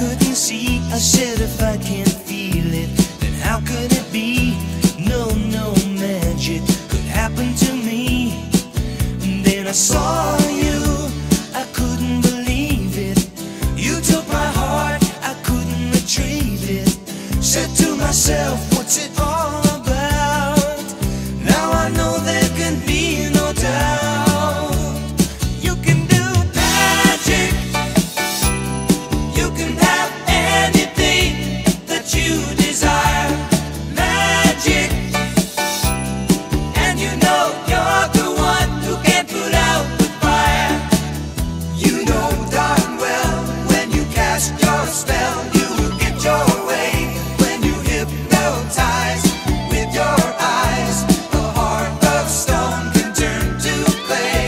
couldn't see. I said if I can't feel it, then how could it be? No, no magic could happen to me. And then I saw you, I couldn't believe it. You took my heart, I couldn't retrieve it. Said to myself, what's it all about? Now I know there can be no doubt. You can do magic. You can have anything that you desire. Magic. And you know you're the one who can put out the fire. You know darn well when you cast your spell, you will get your way. When you hypnotize with your eyes, a heart of stone can turn to clay.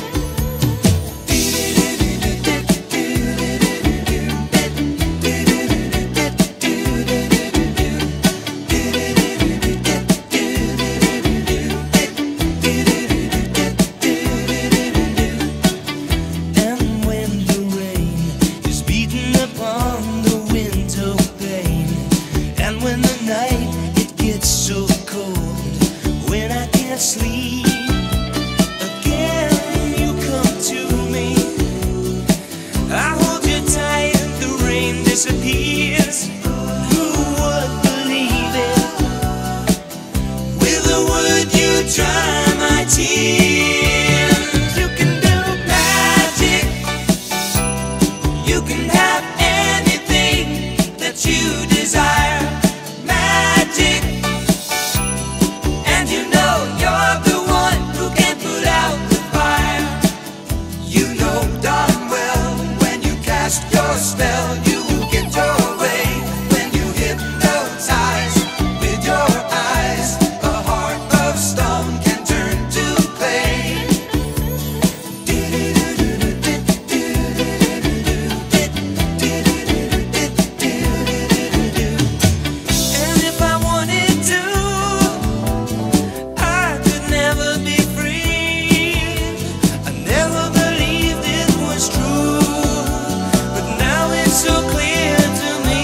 And when the rain is beating upon the window pane, and when the night it gets so cold, when I can't sleep, again you come to me. I hold you tight and the rain disappears. Who would believe it? With a word you dry my tears. You can do magic. You can have anything that you desire. Magic. And you know you're the one who can put out the fire. You know darn well when you cast your spell, you will get your way. When you hypnotize with your eyes, a heart of stone can turn to clay. And if I wanted to, I could never be free. I never believed it was true, but now it's so clear to me.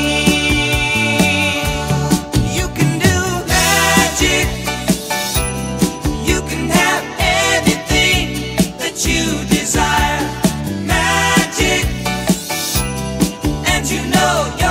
You can do magic. You can have anything that you desire. Magic. And you know